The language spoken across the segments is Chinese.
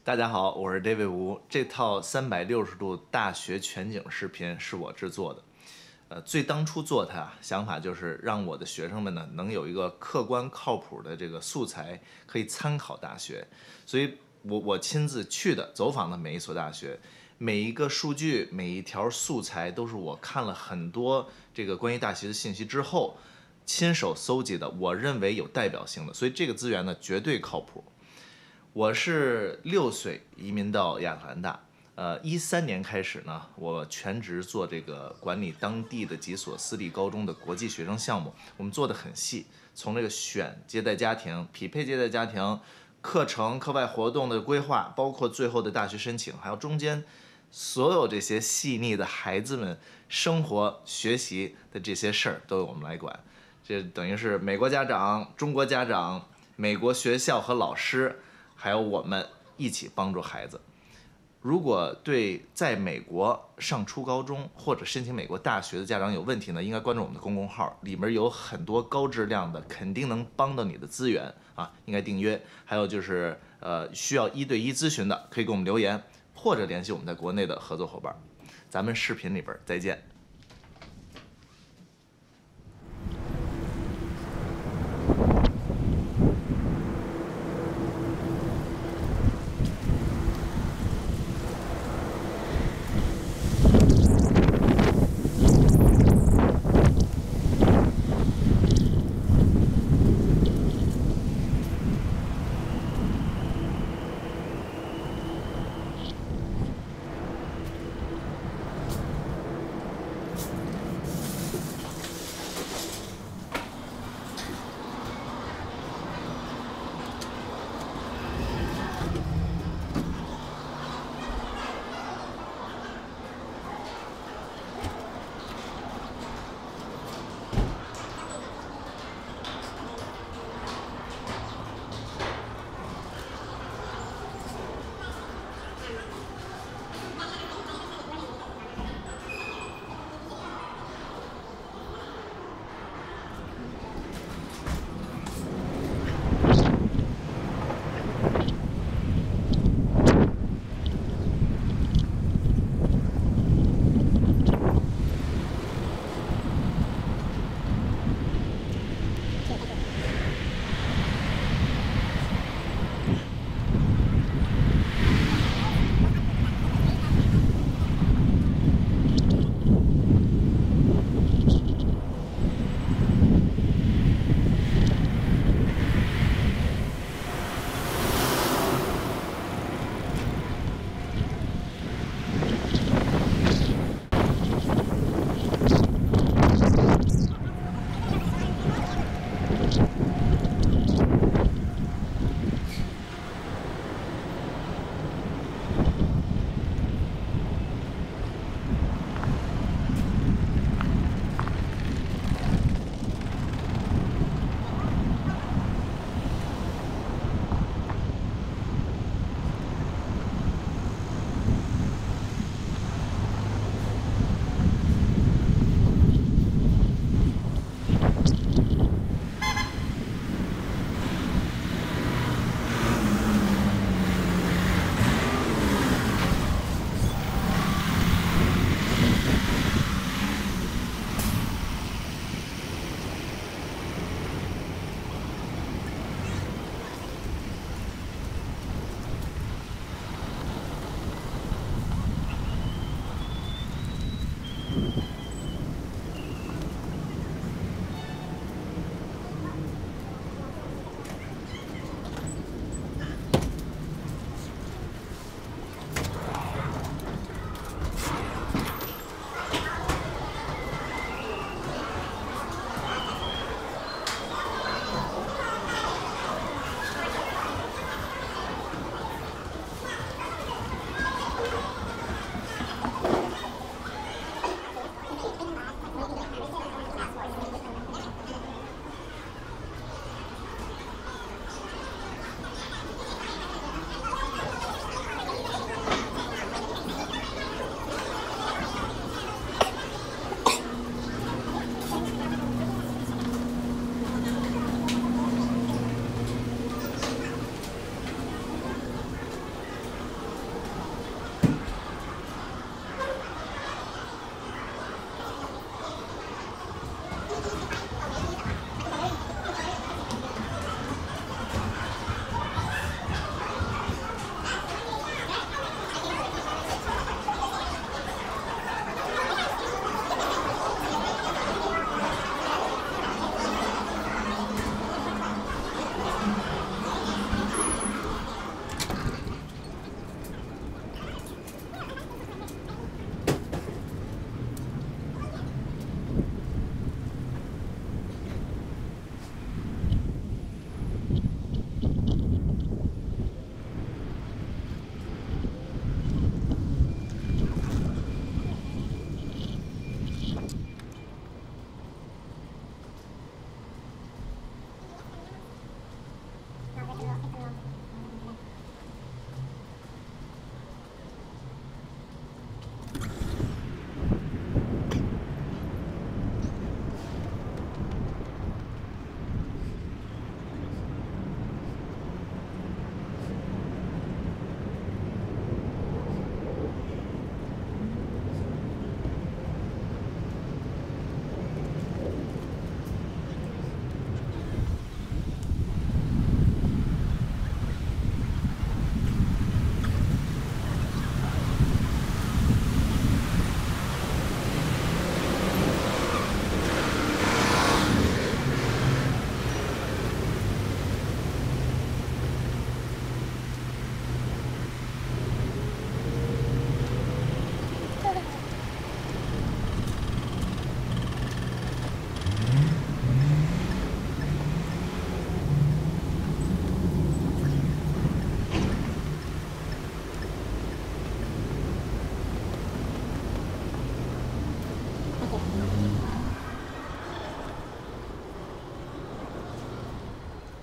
大家好，我是 David 吴。这套360度大学全景视频是我制作的。最当初做它想法就是让我的学生们呢能有一个客观靠谱的这个素材可以参考大学，所以我亲自去的走访的每一所大学，每一个数据每一条素材都是我看了很多这个关于大学的信息之后亲手搜集的，我认为有代表性的，所以这个资源呢绝对靠谱。我是6岁移民到亚特兰大，13年开始呢，我全职做这个管理当地的几所私立高中的国际学生项目，我们做的很细，从这个选接待家庭、匹配接待家庭、课程、课外活动的规划，包括最后的大学申请，还有中间所有这些细腻的孩子们生活学习的这些事儿，都由我们来管。这等于是美国家长、中国家长、美国学校和老师。还有我们一起帮助孩子。如果对在美国上初高中或者申请美国大学的家长有问题呢，应该关注我们的公众号，里面有很多高质量的，肯定能帮到你的资源啊，应该订阅。还有就是需要1对1咨询的，可以给我们留言，或者联系我们在国内的合作伙伴。咱们视频里边再见。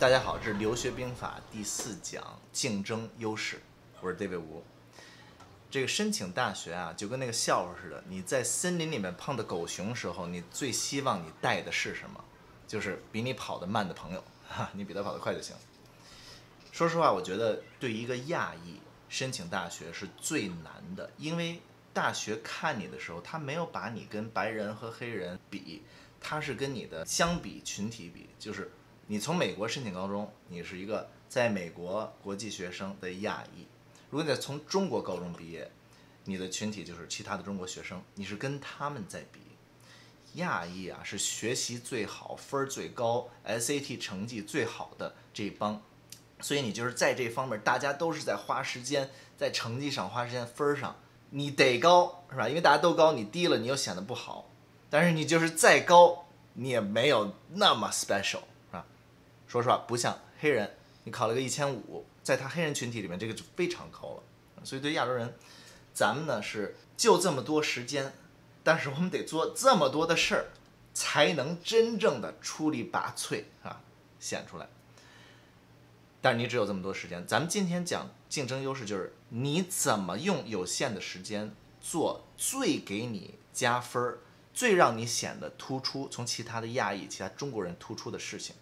大家好，这是留学兵法第4讲竞争优势，我是 David 吴。这个申请大学啊，就跟那个笑话似的，你在森林里面碰到狗熊时候，你最希望你带的是什么？就是比你跑得慢的朋友，你比他跑得快就行。说实话，我觉得对一个亚裔申请大学是最难的，因为大学看你的时候，他没有把你跟白人和黑人比，他是跟你的相比群体比，就是你从美国申请高中，你是一个在美国国际学生的亚裔；如果你从中国高中毕业，你的群体就是其他的中国学生，你是跟他们在比。亚裔啊，是学习最好、分最高、SAT 成绩最好的这一帮，所以你就是在这方面，大家都是在花时间，在成绩上花时间，分上你得高是吧？因为大家都高，你低了你又显得不好。但是你就是再高，你也没有那么 special 是吧？说实话，不像黑人，你考了个1500，在他黑人群体里面，这个就非常高了。所以对亚洲人，咱们呢是就这么多时间，但是我们得做这么多的事儿，才能真正的出类拔萃啊，显出来。但是你只有这么多时间，咱们今天讲竞争优势，就是你怎么用有限的时间做最给你加分、最让你显得突出，从其他的亚裔、其他中国人突出的事情。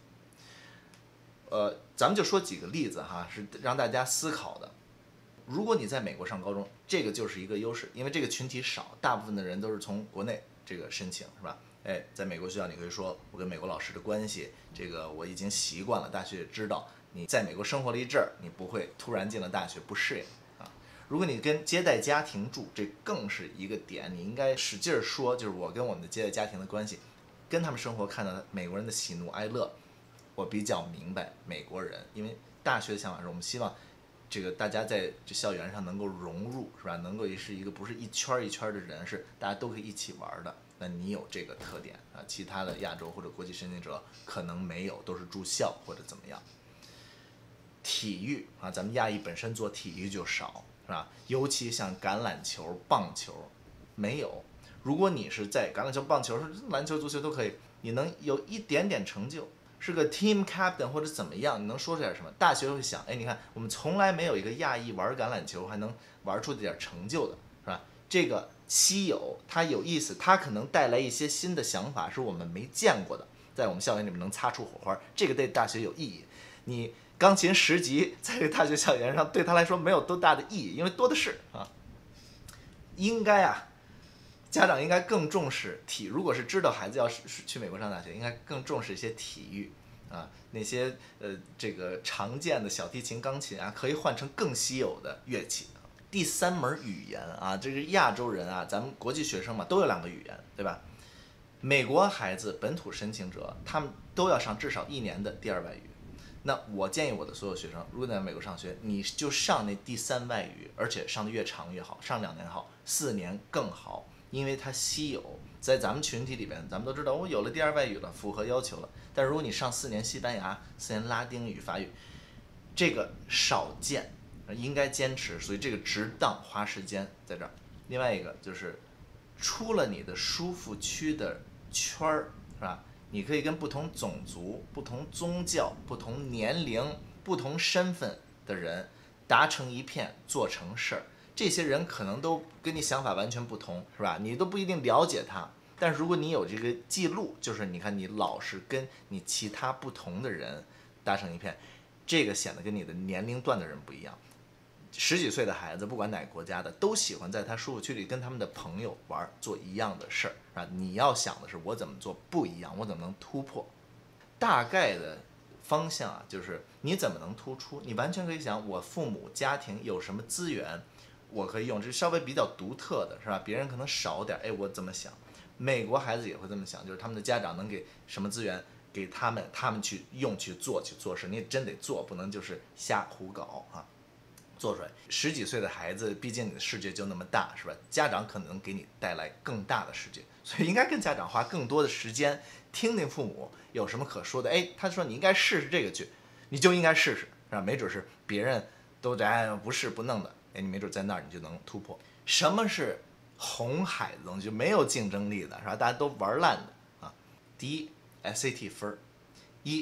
咱们就说几个例子哈，是让大家思考的。如果你在美国上高中，这个就是一个优势，因为这个群体少，大部分的人都是从国内这个申请，是吧？哎，在美国学校你可以说我跟美国老师的关系，这个我已经习惯了，大学也知道。你在美国生活了一阵儿，你不会突然进了大学不适应啊。如果你跟接待家庭住，这更是一个点，你应该使劲说，就是我跟我们的接待家庭的关系，跟他们生活，看到美国人的喜怒哀乐，我比较明白美国人，因为大学的想法是我们希望这个大家在这校园上能够融入，是吧？能够是一个不是一圈一圈的人，是大家都可以一起玩的。那你有这个特点啊，其他的亚洲或者国际申请者可能没有，都是住校或者怎么样。体育啊，咱们亚裔本身做体育就少，是吧？尤其像橄榄球、棒球，没有。如果你是在橄榄球、棒球、篮球、足球都可以，你能有一点点成就，是个 team captain 或者怎么样，你能说出点什么？大学会想，哎，你看我们从来没有一个亚裔玩橄榄球还能玩出点成就的，是吧？这个稀有，它有意思，它可能带来一些新的想法，是我们没见过的，在我们校园里面能擦出火花，这个对大学有意义。你钢琴10级在这个大学校园上对他来说没有多大的意义，因为多的是啊。应该啊，家长应该更重视如果是知道孩子要去美国上大学，应该更重视一些体育啊，那些这个常见的小提琴、钢琴啊，可以换成更稀有的乐器。第3门语言啊，这是亚洲人啊，咱们国际学生嘛，都有2个语言，对吧？美国孩子本土申请者，他们都要上至少1年的第2外语。那我建议我的所有学生，如果在美国上学，你就上那第3外语，而且上的越长越好，上2年好，4年更好，因为它稀有。在咱们群体里边，咱们都知道，我有了第2外语了，符合要求了。但如果你上4年西班牙、4年拉丁语、法语，这个少见，应该坚持。所以这个值当花时间在这儿。另外一个就是出了你的舒服区的圈儿，是吧？你可以跟不同种族、不同宗教、不同年龄、不同身份的人达成一片，做成事儿。这些人可能都跟你想法完全不同，是吧？你都不一定了解他。但是如果你有这个记录，就是你看你老是跟你其他不同的人达成一片，这个显得跟你的年龄段的人不一样。10几岁的孩子，不管哪个国家的，都喜欢在他舒服区里跟他们的朋友玩，做一样的事儿啊。你要想的是我怎么做不一样，我怎么能突破？大概的方向啊，就是你怎么能突出？你完全可以想，我父母家庭有什么资源，我可以用，这稍微比较独特的是吧？别人可能少点，哎，我怎么想？美国孩子也会这么想，就是他们的家长能给什么资源给他们，他们去用去做事，你也真得做，不能就是瞎胡搞啊。做出来，10几岁的孩子，毕竟你的世界就那么大，是吧？家长可能给你带来更大的世界，所以应该跟家长花更多的时间，听听父母有什么可说的。哎，他说你应该试试这个去，你就应该试试，是吧？没准是别人都不试不弄的，哎，你没准在那儿你就能突破。什么是红海的东西，就没有竞争力的，是吧？大家都玩烂的啊。第一 ，SAT 分，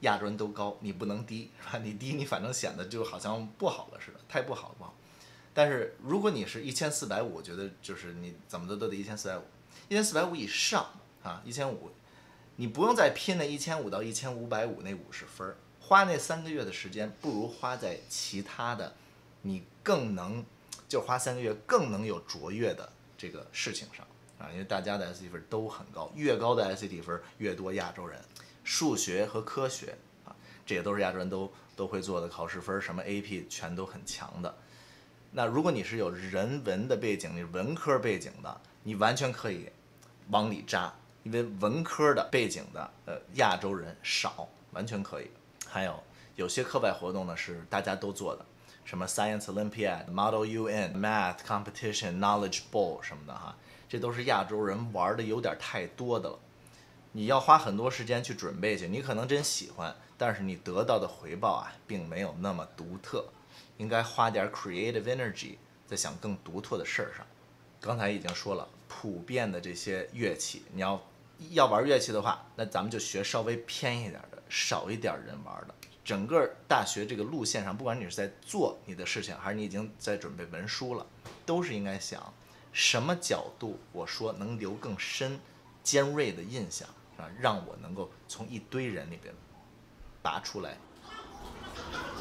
亚洲人都高，你不能低，是吧？你低你反正显得就好像不好了似的，太不好了不好。但是如果你是1450，我觉得就是你怎么的都得1450，1450以上啊，1500，你不用再拼那1500到1550那50分，花那3个月的时间，不如花在其他的，你更能就花3个月更能有卓越的这个事情上啊，因为大家的 SAT 分都很高，越高的 SAT 分越多亚洲人。数学和科学啊，这也都是亚洲人都会做的考试分，什么 AP 全都很强的。那如果你是有人文的背景，你是文科背景的，你完全可以往里扎，因为文科的背景的亚洲人少，完全可以。还有些课外活动呢是大家都做的，什么 Science Olympiad、Model UN、Math Competition、Knowledge Bowl 什么的哈，这都是亚洲人玩的有点太多的了。你要花很多时间去准备去，你可能真喜欢，但是你得到的回报啊，并没有那么独特。应该花点 creative energy 在想更独特的事儿上。刚才已经说了，普遍的这些乐器，你要玩乐器的话，那咱们就学稍微偏一点的，少一点人玩的。整个大学这个路线上，不管你是在做你的事情，还是你已经在准备文书了，都是应该想什么角度我说能留更深、尖锐的印象啊，让我能够从一堆人里边拔出来。